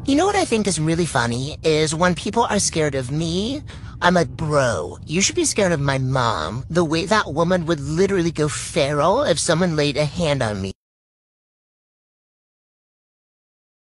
You know what I think is really funny is when people are scared of me, I'm like, bro, you should be scared of my mom. The way that woman would literally go feral if someone laid a hand on me.